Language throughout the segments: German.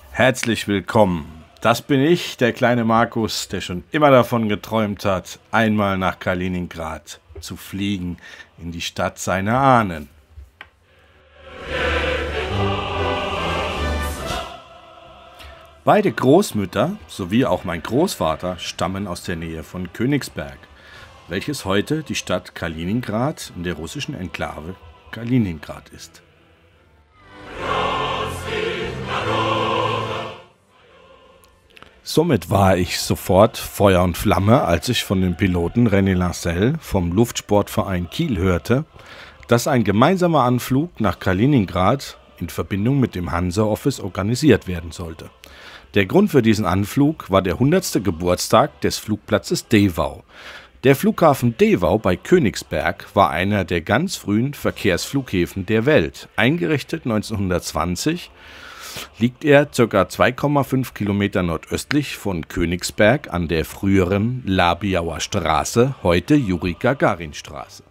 Herzlich willkommen. Das bin ich, der kleine Markus, der schon immer davon geträumt hat, einmal nach Kaliningrad zu fliegen, in die Stadt seiner Ahnen. Beide Großmütter sowie auch mein Großvater stammen aus der Nähe von Königsberg, welches heute die Stadt Kaliningrad in der russischen Enklave Kaliningrad ist. Somit war ich sofort Feuer und Flamme, als ich von dem Piloten René Lancel vom Luftsportverein Kiel hörte, dass ein gemeinsamer Anflug nach Kaliningrad in Verbindung mit dem Hansa-Office organisiert werden sollte. Der Grund für diesen Anflug war der 100. Geburtstag des Flugplatzes Devau. Der Flughafen Devau bei Königsberg war einer der ganz frühen Verkehrsflughäfen der Welt. Eingerichtet 1920 liegt er ca. 2,5 Kilometer nordöstlich von Königsberg an der früheren Labiauer Straße, heute Juri-Gagarin-Straße.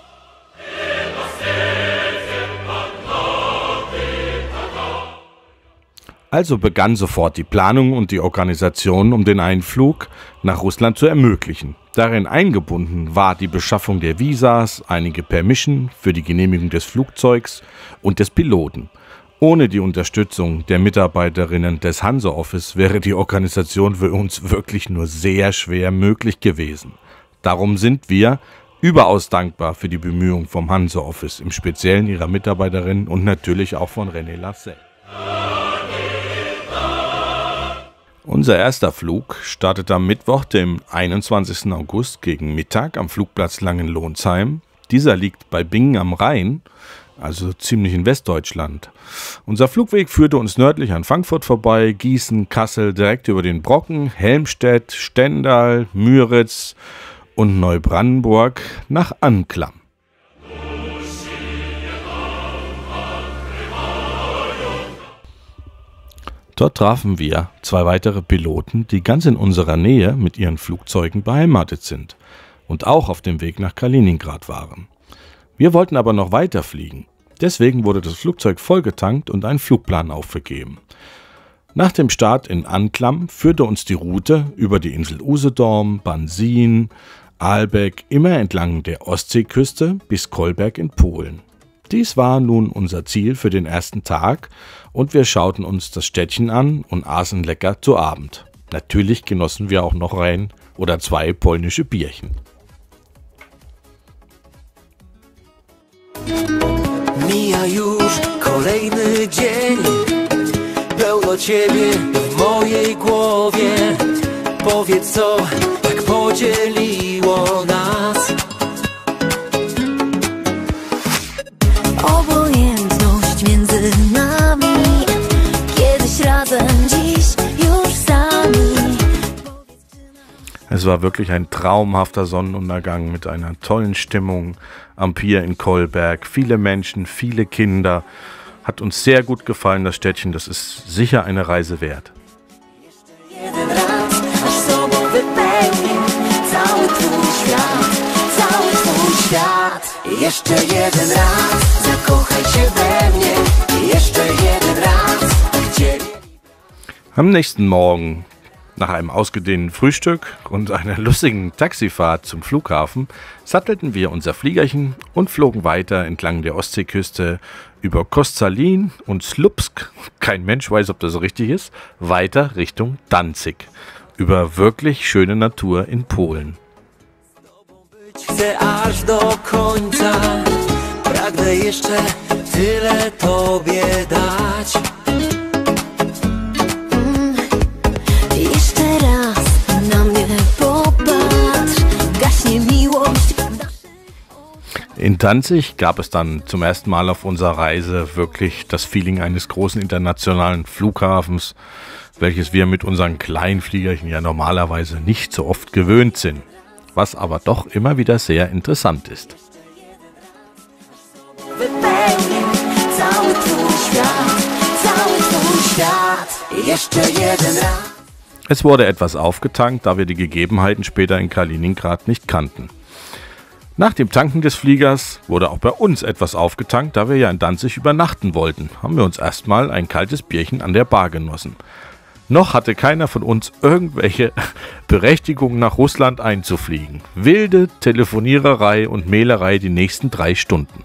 Also begann sofort die Planung und die Organisation, um den Einflug nach Russland zu ermöglichen. Darin eingebunden war die Beschaffung der Visas, einige Permission für die Genehmigung des Flugzeugs und des Piloten. Ohne die Unterstützung der Mitarbeiterinnen des Hansa-Office wäre die Organisation für uns wirklich nur sehr schwer möglich gewesen. Darum sind wir überaus dankbar für die Bemühungen vom Hansa-Office, im Speziellen ihrer Mitarbeiterinnen und natürlich auch von René Lancel. Unser erster Flug startete am Mittwoch, dem 21. August gegen Mittag am Flugplatz Langenlohnsheim. Dieser liegt bei Bingen am Rhein, also ziemlich in Westdeutschland. Unser Flugweg führte uns nördlich an Frankfurt vorbei, Gießen, Kassel, direkt über den Brocken, Helmstedt, Stendal, Müritz und Neubrandenburg nach Anklam. Dort trafen wir zwei weitere Piloten, die ganz in unserer Nähe mit ihren Flugzeugen beheimatet sind und auch auf dem Weg nach Kaliningrad waren. Wir wollten aber noch weiter fliegen. Deswegen wurde das Flugzeug vollgetankt und ein Flugplan aufgegeben. Nach dem Start in Anklam führte uns die Route über die Insel Usedom, Bansin, Aalbeck immer entlang der Ostseeküste bis Kolberg in Polen. Dies war nun unser Ziel für den ersten Tag und wir schauten uns das Städtchen an und aßen lecker zu Abend. Natürlich genossen wir auch noch ein oder zwei polnische Bierchen. Mija już kolejny dzień, pełno ciebie w mojej głowie. Powiedz, co tak podzieliło nas. Obojętność między nami, kiedyś razem, dziś już sami. Es war wirklich ein traumhafter Sonnenuntergang mit einer tollen Stimmung am Pier in Kolberg. Viele Menschen, viele Kinder. Hat uns sehr gut gefallen, das Städtchen. Das ist sicher eine Reise wert. Am nächsten Morgen, nach einem ausgedehnten Frühstück und einer lustigen Taxifahrt zum Flughafen, sattelten wir unser Fliegerchen und flogen weiter entlang der Ostseeküste über Koszalin und Słupsk, kein Mensch weiß, ob das so richtig ist, weiter Richtung Danzig, über wirklich schöne Natur in Polen. Chcę aż do końca, pragnę jeszcze tyle tobie dać. Jeszcze raz na mnie popatrz, gaśnie miłość. In Danzig gab es dann zum ersten Mal auf unserer Reise wirklich das Feeling eines großen internationalen Flughafens, welches wir mit unseren kleinen Fliegerchen ja normalerweise nicht so oft gewöhnt sind, was aber doch immer wieder sehr interessant ist. Es wurde etwas aufgetankt, da wir die Gegebenheiten später in Kaliningrad nicht kannten. Nach dem Tanken des Fliegers wurde auch bei uns etwas aufgetankt, da wir ja in Danzig übernachten wollten. Haben wir uns erstmal ein kaltes Bierchen an der Bar genossen. Noch hatte keiner von uns irgendwelche Berechtigung, nach Russland einzufliegen. Wilde Telefoniererei und Mailerei die nächsten 3 Stunden.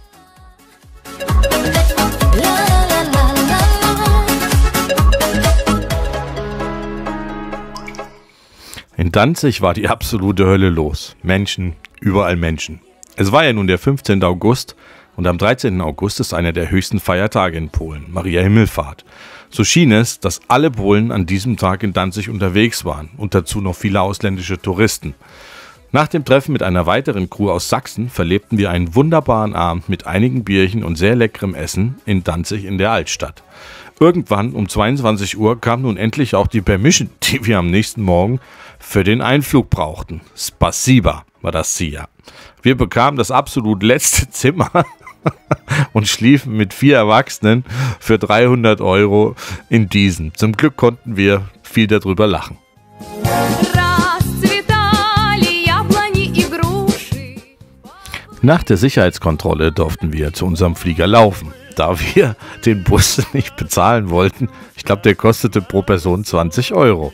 In Danzig war die absolute Hölle los. Menschen, überall Menschen. Es war ja nun der 15. August und am 13. August ist einer der höchsten Feiertage in Polen, Maria Himmelfahrt. So schien es, dass alle Polen an diesem Tag in Danzig unterwegs waren und dazu noch viele ausländische Touristen. Nach dem Treffen mit einer weiteren Crew aus Sachsen verlebten wir einen wunderbaren Abend mit einigen Bierchen und sehr leckerem Essen in Danzig in der Altstadt. Irgendwann um 22 Uhr kam nun endlich auch die Permission, die wir am nächsten Morgen für den Einflug brauchten. Spasiba war das Ziel. Wir bekamen das absolut letzte Zimmer und schliefen mit 4 Erwachsenen für 300 € in diesen. Zum Glück konnten wir viel darüber lachen. Nach der Sicherheitskontrolle durften wir zu unserem Flieger laufen, da wir den Bus nicht bezahlen wollten. Ich glaube, der kostete pro Person 20 €.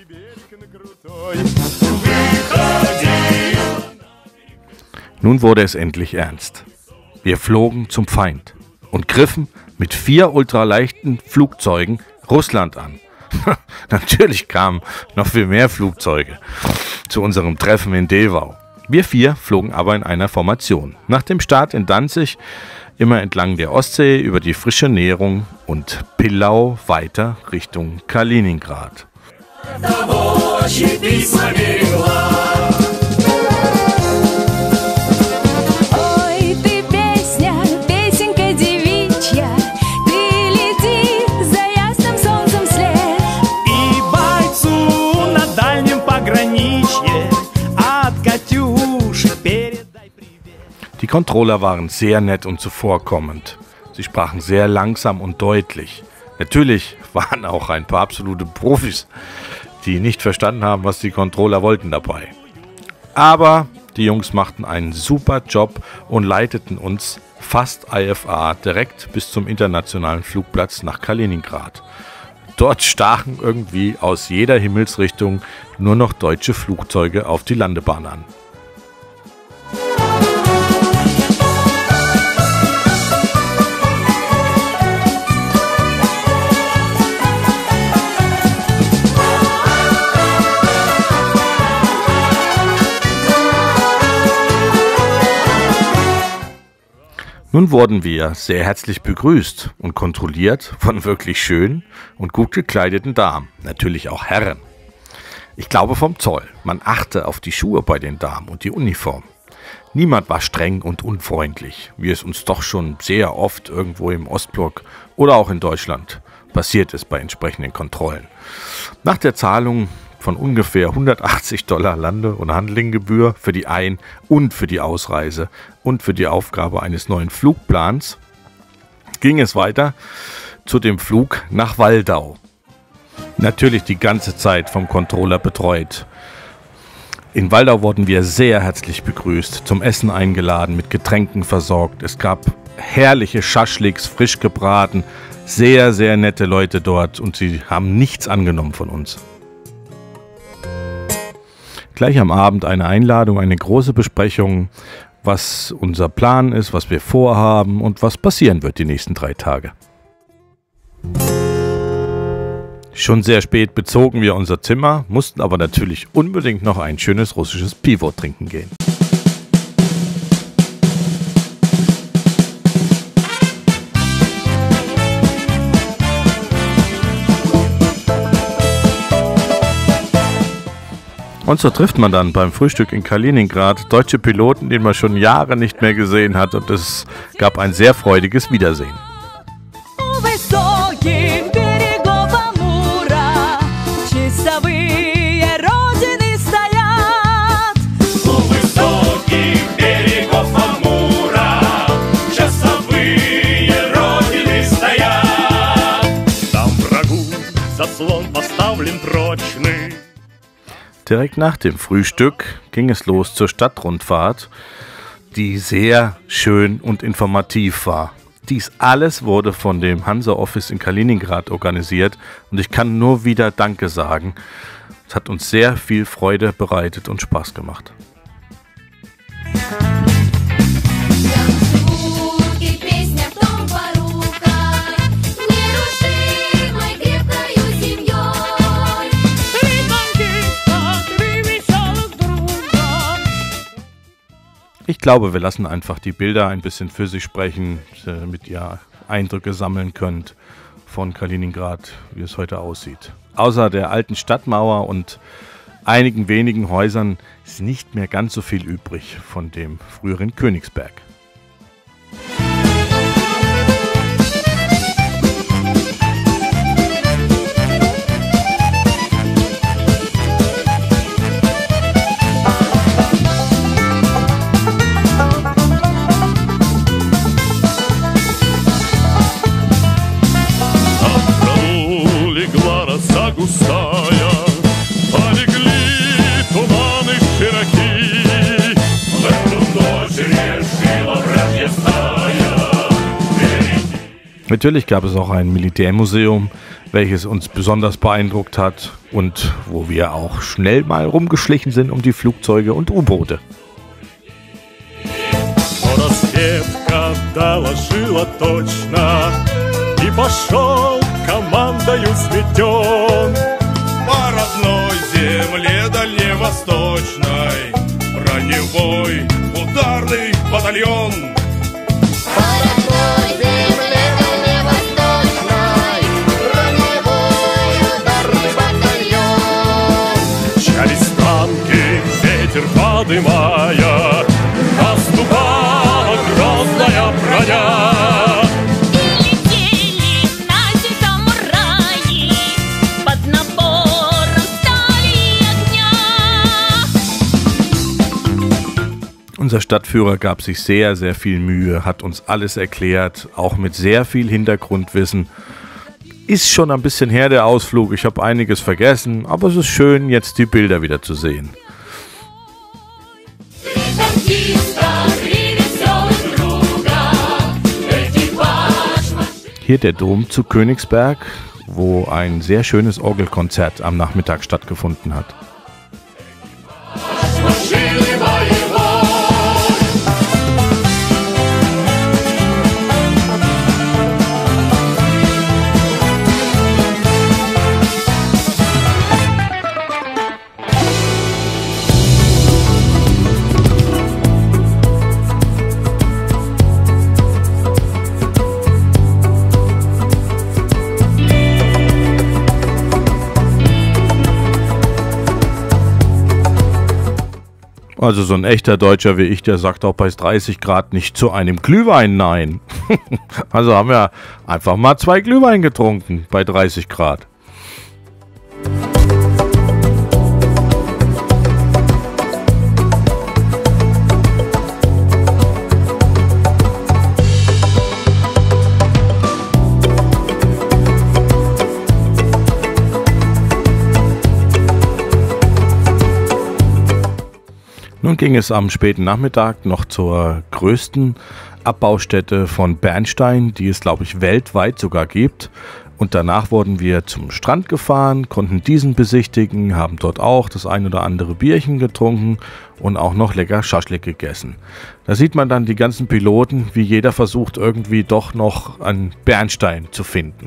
Nun wurde es endlich ernst. Wir flogen zum Feind und griffen mit 4 ultraleichten Flugzeugen Russland an. Natürlich kamen noch viel mehr Flugzeuge zu unserem Treffen in Dewau. Wir 4 flogen aber in einer Formation. Nach dem Start in Danzig immer entlang der Ostsee über die frische Nährung und Pillau weiter Richtung Kaliningrad. Die Controller waren sehr nett und zuvorkommend. Sie sprachen sehr langsam und deutlich. Natürlich waren auch ein paar absolute Profis, die nicht verstanden haben, was die Controller wollten dabei. Aber die Jungs machten einen super Job und leiteten uns fast IFA direkt bis zum internationalen Flugplatz nach Kaliningrad. Dort stachen irgendwie aus jeder Himmelsrichtung nur noch deutsche Flugzeuge auf die Landebahn an. Nun wurden wir sehr herzlich begrüßt und kontrolliert von wirklich schönen und gut gekleideten Damen, natürlich auch Herren. Ich glaube vom Zoll, man achte auf die Schuhe bei den Damen und die Uniform. Niemand war streng und unfreundlich, wie es uns doch schon sehr oft irgendwo im Ostblock oder auch in Deutschland passiert ist bei entsprechenden Kontrollen. Nach der Zahlung von ungefähr $180 Lande- und Handlinggebühr für die Ein- und für die Ausreise und für die Aufgabe eines neuen Flugplans ging es weiter zu dem Flug nach Waldau. Natürlich die ganze Zeit vom Controller betreut. In Waldau wurden wir sehr herzlich begrüßt, zum Essen eingeladen, mit Getränken versorgt. Es gab herrliche Schaschliks, frisch gebraten, sehr, sehr nette Leute dort und sie haben nichts angenommen von uns. Gleich am Abend eine Einladung, eine große Besprechung, was unser Plan ist, was wir vorhaben und was passieren wird die nächsten 3 Tage. Schon sehr spät bezogen wir unser Zimmer, mussten aber natürlich unbedingt noch ein schönes russisches Pivo trinken gehen. Und so trifft man dann beim Frühstück in Kaliningrad deutsche Piloten, den man schon Jahre nicht mehr gesehen hat, und es gab ein sehr freudiges Wiedersehen. Direkt nach dem Frühstück ging es los zur Stadtrundfahrt die sehr schön und informativ war. Dies alles wurde von dem Hansa-Office in Kaliningrad organisiert und ich kann nur wieder Danke sagen. Es hat uns sehr viel Freude bereitet und Spaß gemacht. Ich glaube, wir lassen einfach die Bilder ein bisschen für sich sprechen, damit ihr Eindrücke sammeln könnt von Kaliningrad, wie es heute aussieht. Außer der alten Stadtmauer und einigen wenigen Häusern ist nicht mehr ganz so viel übrig von dem früheren Königsberg. Natürlich gab es auch ein Militärmuseum, welches uns besonders beeindruckt hat und wo wir auch schnell mal rumgeschlichen sind um die Flugzeuge und U-Boote. Подымая, наступала грозная броня. И летели наши самураи под напором стали огня. Unser Stadtführer gab sich sehr, sehr viel Mühe, hat uns alles erklärt, auch mit sehr viel Hintergrundwissen. Ist schon ein bisschen her, der Ausflug, ich habe einiges vergessen, aber es ist schön, jetzt die Bilder wieder zu sehen. Hier der Dom zu Königsberg, wo ein sehr schönes Orgelkonzert am Nachmittag stattgefunden hat. Also so ein echter Deutscher wie ich, der sagt auch bei 30 Grad nicht zu einem Glühwein nein. Also haben wir einfach mal 2 Glühwein getrunken bei 30 Grad. Nun ging es am späten Nachmittag noch zur größten Abbaustätte von Bernstein, die es, glaube ich, weltweit sogar gibt. Und danach wurden wir zum Strand gefahren, konnten diesen besichtigen, haben dort auch das ein oder andere Bierchen getrunken und auch noch lecker Schaschlik gegessen. Da sieht man dann die ganzen Piloten, wie jeder versucht, irgendwie doch noch einen Bernstein zu finden.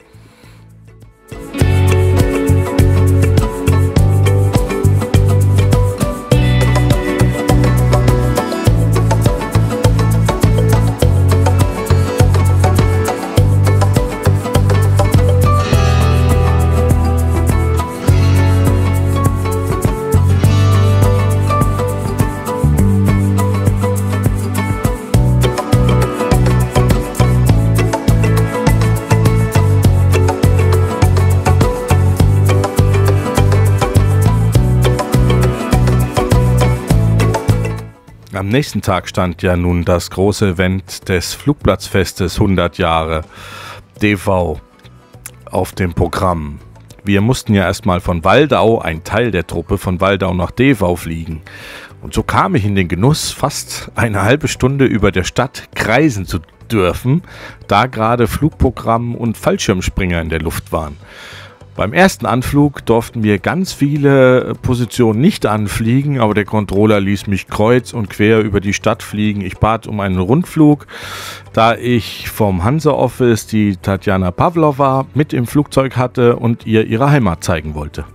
Am nächsten Tag stand ja nun das große Event des Flugplatzfestes 100 Jahre DV auf dem Programm. Wir mussten ja erstmal von Waldau, ein Teil der Truppe von Waldau nach Devau fliegen. Und so kam ich in den Genuss, fast eine halbe Stunde über der Stadt kreisen zu dürfen, da gerade Flugprogramm und Fallschirmspringer in der Luft waren. Beim ersten Anflug durften wir ganz viele Positionen nicht anfliegen, aber der Controller ließ mich kreuz und quer über die Stadt fliegen. Ich bat um einen Rundflug, da ich vom Hansa Office die Tatjana Pavlova mit im Flugzeug hatte und ihr ihre Heimat zeigen wollte.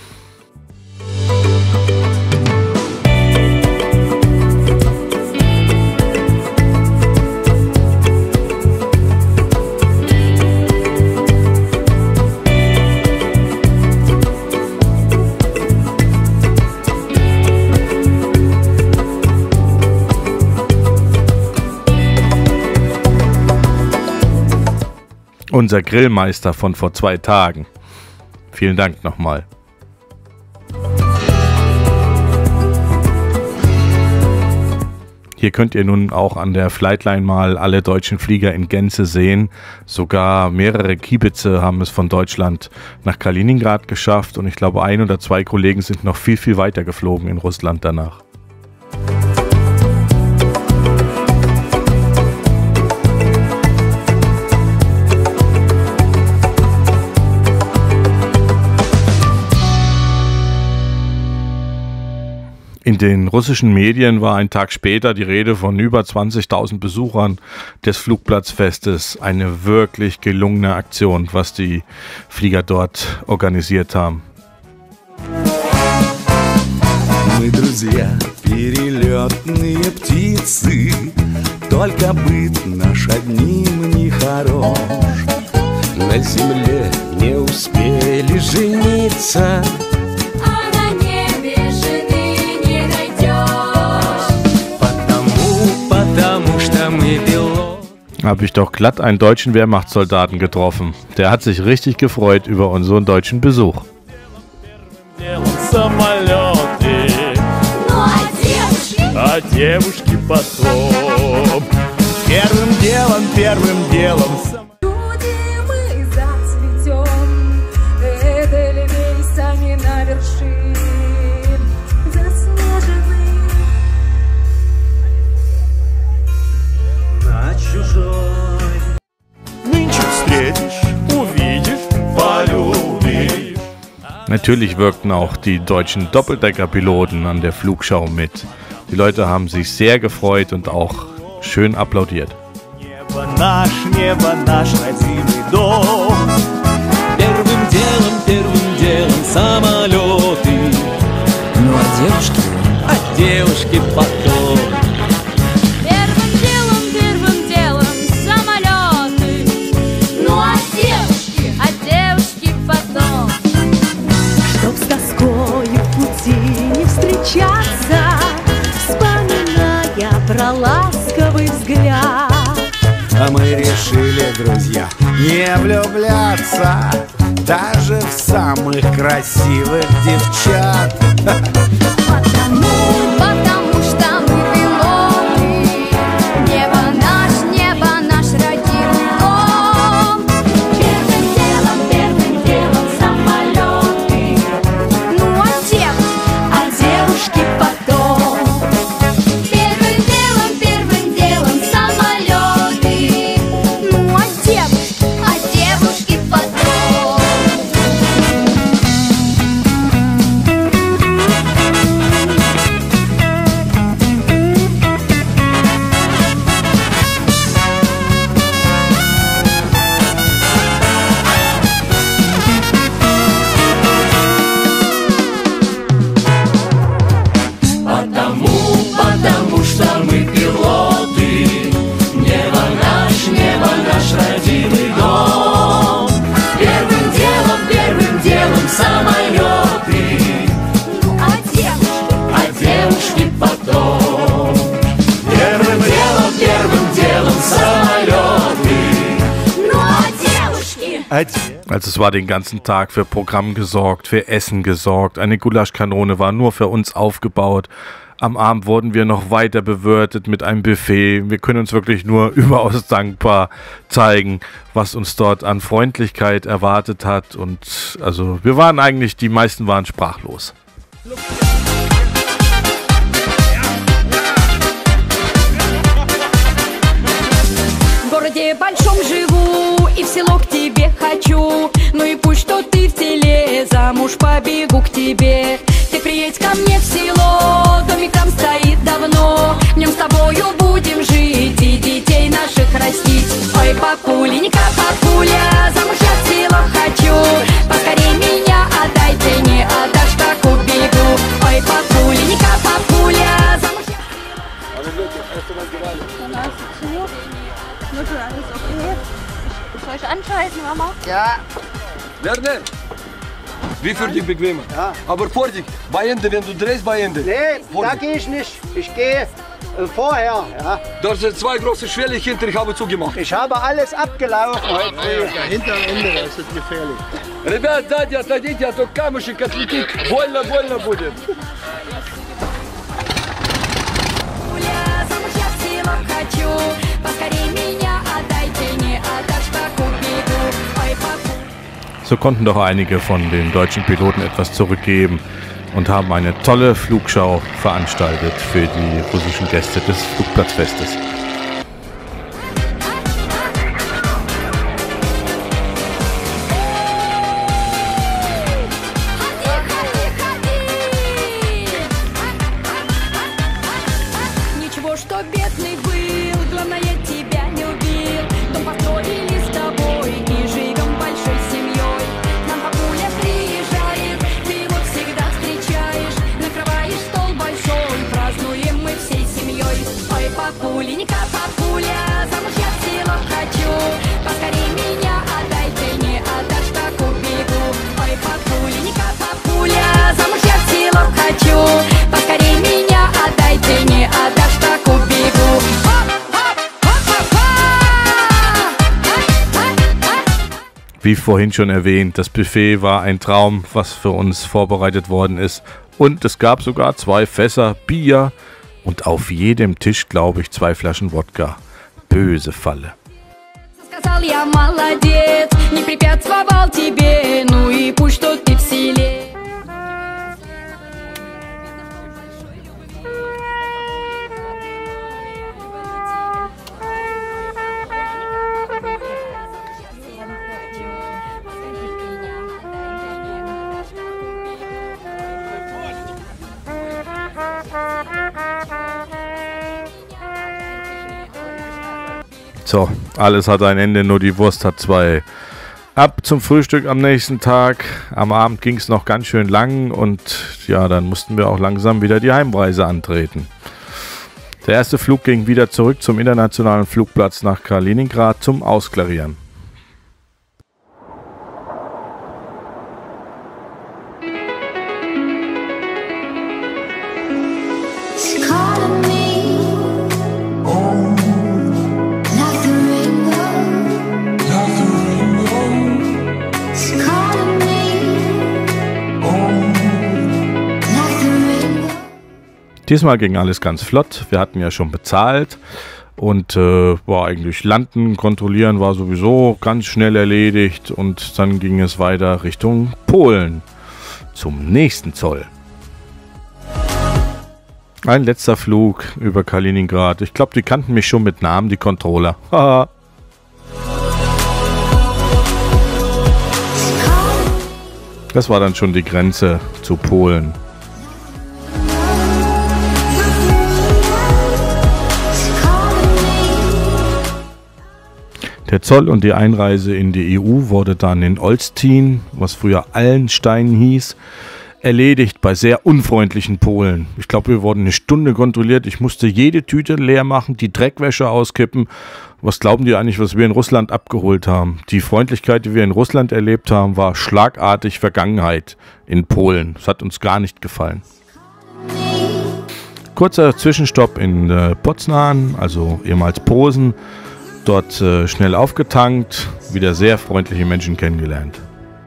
Unser Grillmeister von vor 2 Tagen. Vielen Dank nochmal. Hier könnt ihr nun auch an der Flightline mal alle deutschen Flieger in Gänze sehen. Sogar mehrere Kiebitze haben es von Deutschland nach Kaliningrad geschafft und ich glaube 1 oder 2 Kollegen sind noch viel, viel weiter geflogen in Russland danach. In den russischen Medien war ein Tag später die Rede von über 20.000 Besuchern des Flugplatzfestes. Eine wirklich gelungene Aktion, was die Flieger dort organisiert haben. Мы друзья, перелетные птицы, только быт наш одним не хорош. На земле не успели жениться. Habe ich doch glatt einen deutschen Wehrmachtssoldaten getroffen. Der hat sich richtig gefreut über unseren deutschen Besuch. Natürlich wirkten auch die deutschen Doppeldeckerpiloten an der Flugschau mit. Die Leute haben sich sehr gefreut und auch schön applaudiert. Про ласковый взгляд. А мы решили, друзья, не влюбляться даже в самых красивых девчат. Потому что мы пилоты. Небо наш родимый дом. Первым делом самолеты. Ну а девушки потом. Also es war den ganzen Tag für Programm gesorgt, für Essen gesorgt. Eine Gulaschkanone war nur für uns aufgebaut. Am Abend wurden wir noch weiter bewirtet mit einem Buffet. Wir können uns wirklich nur überaus dankbar zeigen, was uns dort an Freundlichkeit erwartet hat. Und also wir waren eigentlich, die meisten waren sprachlos. городе большом живу и в село к тебе хочу. Ну и пусть что ты в селе, замуж побегу к тебе. Ты приедь ко мне в село, домик там стоит давно. В нем с тобою будем жить и детей наших растить. Ой, папуленька, папуля, замуж я в село хочу. Поскорей меня отдай, ты не отдашь, так убегу. Ой, папуленька, папуля, замуж я... Soll ich anschalten, Mama? Ja, Werner, wie für dich bequemer. Ja. Aber vor dich, bei Ende, wenn du drehst, bei Ende. nee, Vor da dich. gehe ich nicht. Ich gehe vorher. Ja. Da sind zwei große Schwelle hinter, ich habe zugemacht. Ich habe alles abgelaufen heute früh. Dahinter am Ende, das ist gefährlich. Ребят, сзади отойдите, а то камушек отлетит. Больно будет. Замуж я в село хочу, поскорей меня отдай, ты не отдашь, так убегу. Ой, папуля. So konnten doch einige von den deutschen Piloten etwas zurückgeben und haben eine tolle Flugschau veranstaltet für die russischen Gäste des Flugplatzfestes. Ничего, что бедный был, главное, тебя не убил. Дом построили с тобой и живем большой семьей. К нам папуля приезжает, ты его всегда встречаешь. Накрываешь стол большой, празднуем мы всей семьей. Ой, папуленька, папуля, замуж я в село хочу. Поскорей меня отдай, ты не отдашь, так убегу. Ой, папуленька, папуля, замуж я в село хочу. Поскорей меня отдай, ты не отдашь, так убегу. Wie vorhin schon erwähnt, das Buffet war ein Traum, was für uns vorbereitet worden ist. Und es gab sogar 2 Fässer Bier und auf jedem Tisch, glaube ich, 2 Flaschen Wodka. Böse Falle. Сказал я, молодец, не препятствовал тебе, ну и пусть что ты в селе. So, alles hat ein Ende, nur die Wurst hat 2. Ab zum Frühstück am nächsten Tag. Am Abend ging es noch ganz schön lang und ja, dann mussten wir auch langsam wieder die Heimreise antreten. Der erste Flug ging wieder zurück zum internationalen Flugplatz nach Kaliningrad zum Ausklarieren. It's calling me, like the rainbow, It's calling me, like the rainbow. Diesmal ging alles ganz flott. Wir hatten ja schon bezahlt und war eigentlich landen, kontrollieren war sowieso ganz schnell erledigt und dann ging es weiter Richtung Polen zum nächsten Zoll. Ein letzter Flug über Kaliningrad. Ich glaube, die kannten mich schon mit Namen, die Controller. Haha. Das war dann schon die Grenze zu Polen. Der Zoll und die Einreise in die EU wurde dann in Olsztyn, was früher Allenstein hieß, erledigt bei sehr unfreundlichen Polen. Ich glaube, wir wurden eine Stunde kontrolliert. Ich musste jede Tüte leer machen, die Dreckwäsche auskippen. Was glauben die eigentlich, was wir in Russland abgeholt haben? Die Freundlichkeit, die wir in Russland erlebt haben, war schlagartig Vergangenheit in Polen. Das hat uns gar nicht gefallen. Kurzer Zwischenstopp in Poznań, also ehemals Posen. Dort schnell aufgetankt, wieder sehr freundliche Menschen kennengelernt.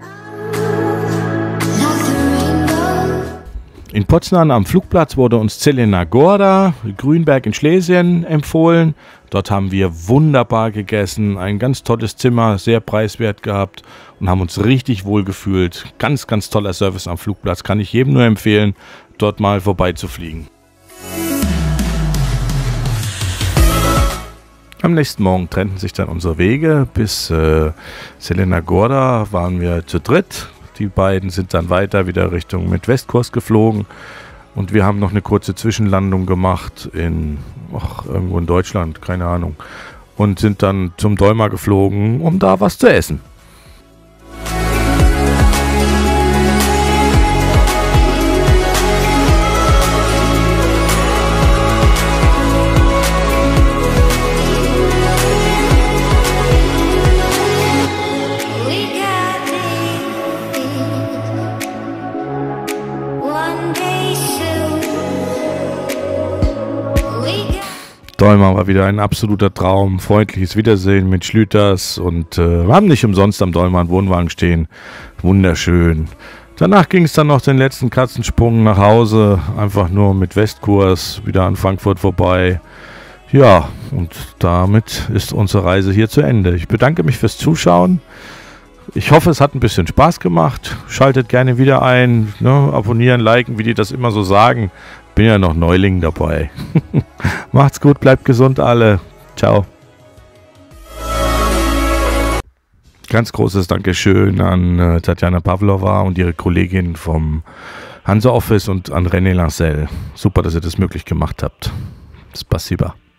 In Poznań am Flugplatz wurde uns Zelena Góra, Grünberg in Schlesien, empfohlen. Dort haben wir wunderbar gegessen, ein ganz tolles Zimmer, sehr preiswert gehabt und haben uns richtig wohl gefühlt. Ganz, ganz toller Service am Flugplatz, kann ich jedem nur empfehlen, dort mal vorbeizufliegen. Am nächsten Morgen trennten sich dann unsere Wege. Bis Zelena Gorda waren wir zu dritt. Die beiden sind dann weiter wieder Richtung mit Westkurs geflogen. Und wir haben noch eine kurze Zwischenlandung gemacht irgendwo in Deutschland, keine Ahnung. Und sind dann zum Dolma geflogen, um da was zu essen. Dolma war wieder ein absoluter Traum, freundliches Wiedersehen mit Schlüters und wir haben nicht umsonst am Dolma einen Wohnwagen stehen. Wunderschön. Danach ging es dann noch den letzten Katzensprung nach Hause, einfach nur mit Westkurs, wieder an Frankfurt vorbei. Ja, und damit ist unsere Reise hier zu Ende. Ich bedanke mich fürs Zuschauen. Ich hoffe, es hat ein bisschen Spaß gemacht. Schaltet gerne wieder ein, ne? Abonnieren, liken, wie die das immer so sagen. Bin ja noch Neuling dabei. Macht's gut, bleibt gesund alle. Ciao. Ganz großes Dankeschön an Tatjana Pavlova und ihre Kollegin vom Hansa Office und an René Lancel. Super, dass ihr das möglich gemacht habt. Spasiba.